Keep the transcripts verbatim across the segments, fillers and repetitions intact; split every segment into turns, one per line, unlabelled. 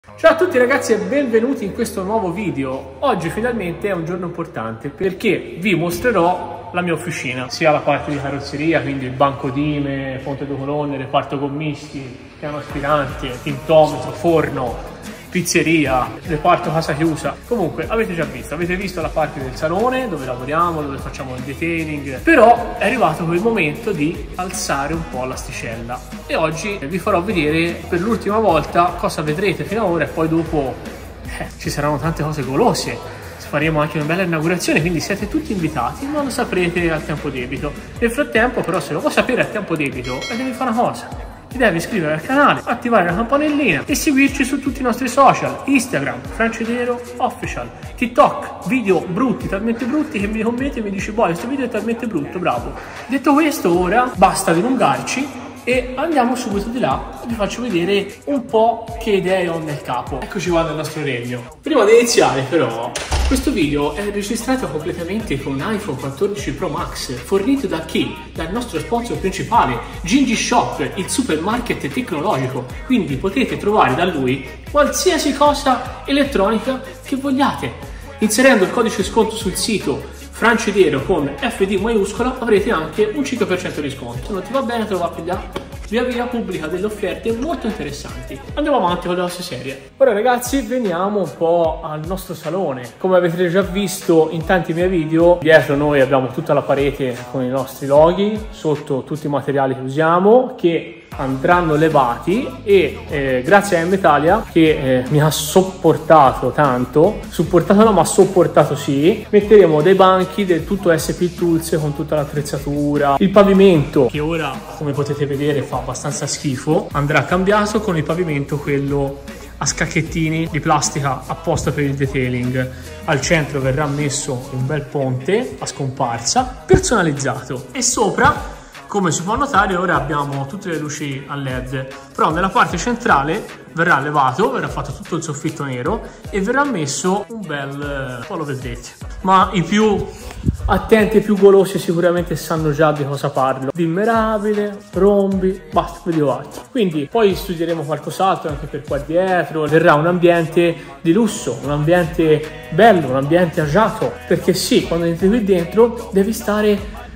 Ciao a tutti ragazzi e benvenuti in questo nuovo video. Oggi finalmente è un giorno importante perché vi mostrerò la mia officina, sia la parte di carrozzeria, quindi il banco dime, ponte due colonne, reparto gommisti, piano aspirante, tintometro, forno, pizzeria, reparto casa chiusa. Comunque avete già visto, avete visto la parte del salone dove lavoriamo, dove facciamo il detailing, però è arrivato quel momento di alzare un po' l'asticella e oggi vi farò vedere per l'ultima volta cosa vedrete fino ad ora e poi dopo eh, ci saranno tante cose golose. Faremo anche una bella inaugurazione, quindi siete tutti invitati, ma lo saprete al tempo debito. Nel frattempo però, se lo vuoi sapere al tempo debito, devi fare una cosa: ti devi iscrivere al canale, attivare la campanellina e seguirci su tutti i nostri social: Instagram, Francidero Official, TikTok, video brutti, talmente brutti che mi commenti e mi dici boh, questo video è talmente brutto, bravo. Detto questo, ora basta dilungarci e andiamo subito di là e vi faccio vedere un po' che idee ho nel capo. Eccoci qua nel nostro regno. Prima di iniziare però, questo video è registrato completamente con un iPhone quattordici Pro Max, fornito da chi? Dal nostro sponsor principale, Gingy Shop, il supermarket tecnologico. Quindi potete trovare da lui qualsiasi cosa elettronica che vogliate. Inserendo il codice sconto sul sito Francidero con F D maiuscola avrete anche un cinque per cento di sconto. Se non ti va bene te lo va a pigliare. Via via pubblica delle offerte molto interessanti. Andiamo avanti con le nostre serie. Ora ragazzi, veniamo un po' al nostro salone. Come avete già visto in tanti miei video, dietro noi abbiamo tutta la parete con i nostri loghi, sotto tutti i materiali che usiamo, che andranno levati e eh, grazie a M-Italia che eh, mi ha sopportato tanto, supportato no ma sopportato sì, metteremo dei banchi del tutto S P Tools con tutta l'attrezzatura. Il pavimento, che ora come potete vedere fa abbastanza schifo, andrà cambiato con il pavimento quello a scacchettini di plastica apposta per il detailing. Al centro verrà messo un bel ponte a scomparsa personalizzato e sopra, come si può notare, ora abbiamo tutte le luci a led, però nella parte centrale verrà levato, verrà fatto tutto il soffitto nero e verrà messo un bel... poi lo vedrete. Ma i più attenti e più golosi sicuramente sanno già di cosa parlo. Dimmerabile, rombi, basta, video altro. Quindi poi studieremo qualcos'altro anche per qua dietro. Verrà un ambiente di lusso, un ambiente bello, un ambiente agiato. Perché sì, quando entri qui dentro devi stare...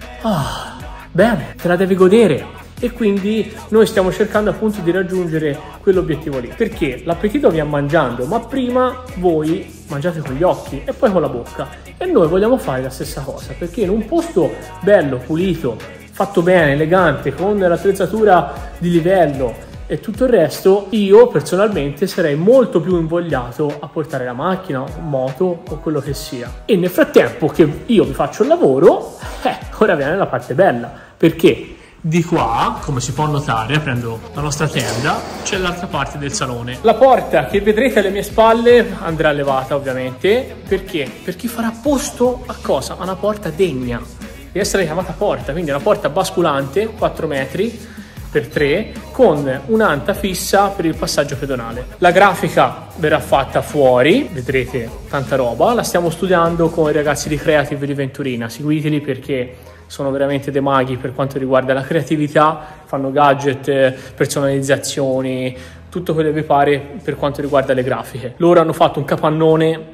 Ah, bene, te la devi godere e quindi noi stiamo cercando appunto di raggiungere quell'obiettivo lì, perché l'appetito viene mangiando, ma prima voi mangiate con gli occhi e poi con la bocca e noi vogliamo fare la stessa cosa, perché in un posto bello, pulito, fatto bene, elegante, con l'attrezzatura di livello e tutto il resto, io personalmente sarei molto più invogliato a portare la macchina, moto o quello che sia. E nel frattempo che io vi faccio il lavoro, eh, ora viene la parte bella, perché di qua, come si può notare, prendo la nostra tenda, c'è l'altra parte del salone. La porta che vedrete alle mie spalle andrà levata ovviamente, perché? Per chi farà posto a cosa? A una porta degna, deve essere chiamata porta, quindi una porta basculante, quattro metri per tre, con un'anta fissa per il passaggio pedonale. La grafica verrà fatta fuori, vedrete tanta roba, la stiamo studiando con i ragazzi di Creative di Venturina, seguiteli perché sono veramente dei maghi per quanto riguarda la creatività, fanno gadget, personalizzazioni, tutto quello che vi pare per quanto riguarda le grafiche. Loro hanno fatto un capannone,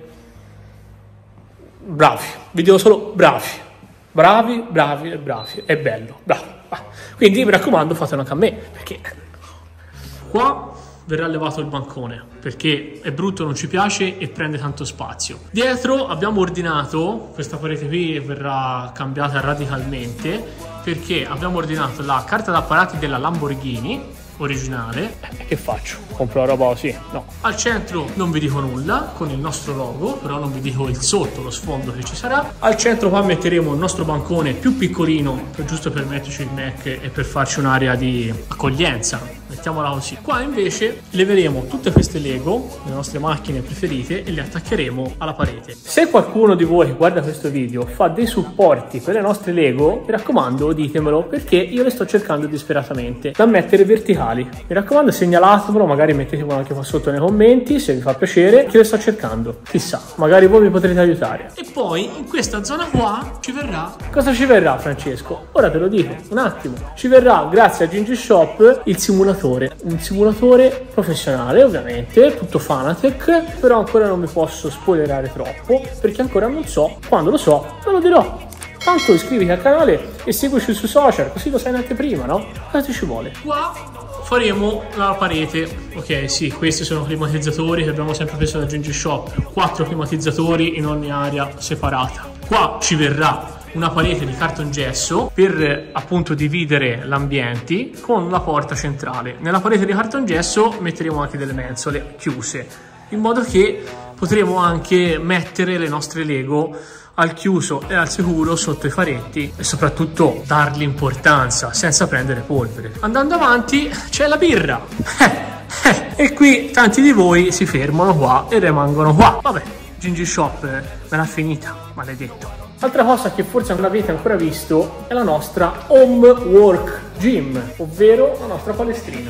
bravi, vi dico solo bravi, bravi, bravi e bravi, è bello, bravo. Quindi mi raccomando, fatelo anche a me, perché qua verrà levato il bancone perché è brutto, non ci piace e prende tanto spazio. Dietro abbiamo ordinato questa parete qui e verrà cambiata radicalmente perché abbiamo ordinato la carta d'apparati della Lamborghini originale. Eh, che faccio? Compro la roba così? No. Al centro non vi dico nulla con il nostro logo, però non vi dico il sotto, lo sfondo che ci sarà. Al centro qua metteremo il nostro bancone più piccolino, per, giusto per metterci il Mac e per farci un'area di accoglienza, mettiamola così. Qua invece leveremo tutte queste Lego, le nostre macchine preferite, e le attaccheremo alla parete. Se qualcuno di voi che guarda questo video fa dei supporti per le nostre Lego, mi raccomando ditemelo, perché io le sto cercando disperatamente da mettere verticali. Mi raccomando, segnalatemelo, magari mettetelo anche qua sotto nei commenti se vi fa piacere, che le sto cercando. Chissà, magari voi mi potrete aiutare. E poi in questa zona qua ci verrà... Cosa ci verrà, Francesco? Ora te lo dico, un attimo. Ci verrà, grazie a Gingy Shop, il simulatore simulatore, un simulatore professionale ovviamente, tutto Fanatec, però ancora non vi posso spoilerare troppo perché ancora non so, quando lo so ve lo dirò. Tanto iscriviti al canale e seguici sui social, così lo sai in anteprima, no? Cosa ci vuole? Qua faremo la parete. Ok, sì, questi sono climatizzatori che abbiamo sempre preso da Gingy Shop. Quattro climatizzatori in ogni area separata. Qua ci verrà una parete di cartongesso per appunto dividere l'ambiente con una porta centrale. Nella parete di cartongesso metteremo anche delle mensole chiuse, in modo che potremo anche mettere le nostre Lego al chiuso e al sicuro sotto i faretti e soprattutto dargli importanza senza prendere polvere. Andando avanti c'è la birra e qui tanti di voi si fermano qua e rimangono qua. Vabbè, Gingy Shop me l'ha finita, maledetto. Altra cosa che forse non avete ancora visto è la nostra Home Work Gym, ovvero la nostra palestrina.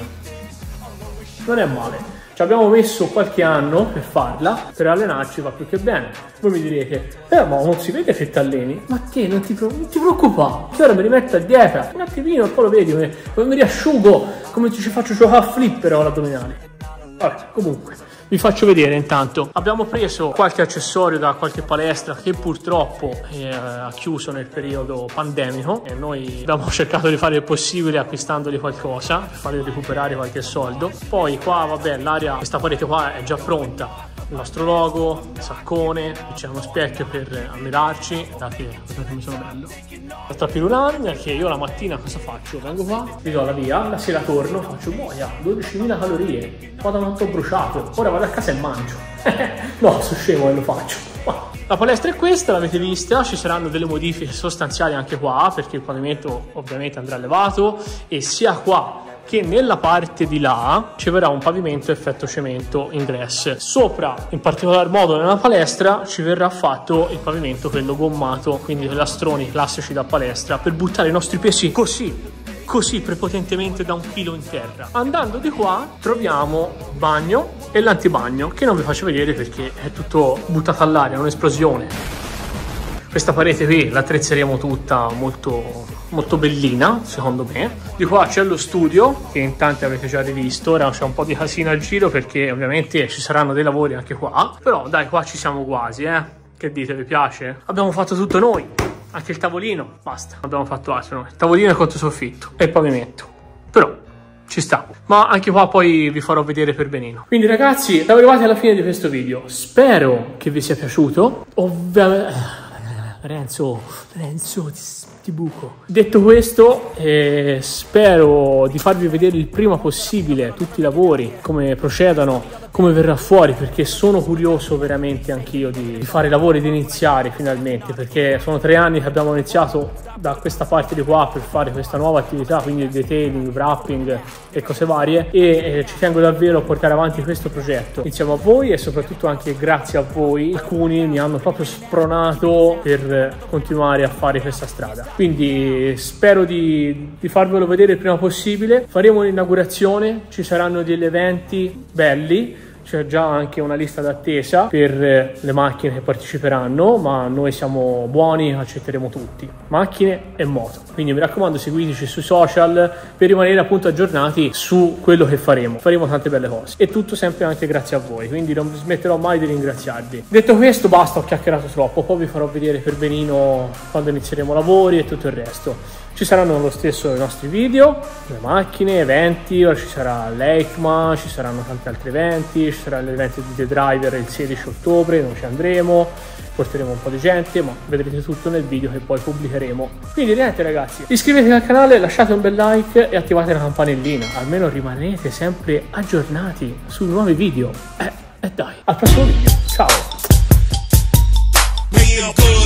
Non è male. Ci abbiamo messo qualche anno per farla, per allenarci va più che bene. Voi mi direte, eh ma non si vede che ti alleni? Ma te non ti, non ti preoccupare, che ora mi rimetto a dieta, un attimino e poi lo vedi, come, come mi riasciugo, come ci faccio giocare a flipper o all'addominale. Vabbè, comunque, vi faccio vedere intanto. Abbiamo preso qualche accessorio da qualche palestra che purtroppo eh, ha chiuso nel periodo pandemico e noi abbiamo cercato di fare il possibile acquistandogli qualcosa per fargli recuperare qualche soldo. Poi qua, vabbè, l'area, questa parete qua è già pronta. Il nostro logo, il saccone, c'è uno specchio per ammirarci, guardate, guardate mi sono bello. Questa pirulagna che io la mattina cosa faccio? Vengo qua, vi do la via, la sera torno, faccio boia, dodicimila calorie, vado quanto ho bruciato, ora vado a casa e mangio. No, sono scemo e lo faccio. La palestra è questa, l'avete vista, ci saranno delle modifiche sostanziali anche qua, perché il pavimento ovviamente andrà levato e sia qua che nella parte di là ci verrà un pavimento effetto cemento in grass. Sopra, in particolar modo nella palestra, ci verrà fatto il pavimento quello gommato, quindi lastroni classici da palestra, per buttare i nostri pesi così, così prepotentemente da un chilo in terra. Andando di qua troviamo il bagno e l'antibagno, che non vi faccio vedere perché è tutto buttato all'aria, un'esplosione. Questa parete qui l'attrezzeremo tutta molto, molto bellina, secondo me. Di qua c'è lo studio, che in tanti avete già rivisto. Ora c'è un po' di casino al giro perché ovviamente ci saranno dei lavori anche qua. Però dai, qua ci siamo quasi, eh. Che dite, vi piace? Abbiamo fatto tutto noi, anche il tavolino, basta. Non abbiamo fatto altro noi. Il tavolino è contro soffitto e il pavimento. Però ci sta. Ma anche qua poi vi farò vedere per benino. Quindi ragazzi, siamo arrivati alla fine di questo video. Spero che vi sia piaciuto. Ovviamente... Renzo, Renzo, ti, ti buco. Detto questo, eh, spero di farvi vedere il prima possibile tutti i lavori, come procedono, come verrà fuori, perché sono curioso veramente anch'io di, di fare i lavori, di iniziare finalmente, perché sono tre anni che abbiamo iniziato da questa parte di qua per fare questa nuova attività, quindi detailing, wrapping e cose varie, e eh, ci tengo davvero a portare avanti questo progetto insieme a voi e soprattutto anche grazie a voi. Alcuni mi hanno proprio spronato per continuare a fare questa strada, quindi spero di, di farvelo vedere il prima possibile. Faremo l'inaugurazione, ci saranno degli eventi belli, c'è già anche una lista d'attesa per le macchine che parteciperanno, ma noi siamo buoni, accetteremo tutti, macchine e moto. Quindi mi raccomando, seguiteci sui social per rimanere appunto aggiornati su quello che faremo. Faremo tante belle cose e tutto sempre anche grazie a voi, quindi non smetterò mai di ringraziarvi. Detto questo, basta, ho chiacchierato troppo, poi vi farò vedere per benino quando inizieremo lavori e tutto il resto. Ci saranno lo stesso i nostri video, le macchine, eventi, ora ci sarà l'EICMA, ci saranno tanti altri eventi, ci sarà l'evento di The Driver il sedici ottobre, noi ci andremo, porteremo un po' di gente, ma vedrete tutto nel video che poi pubblicheremo. Quindi niente ragazzi, iscrivetevi al canale, lasciate un bel like e attivate la campanellina, almeno rimanete sempre aggiornati sui nuovi video. Eh, e dai, al prossimo video, ciao!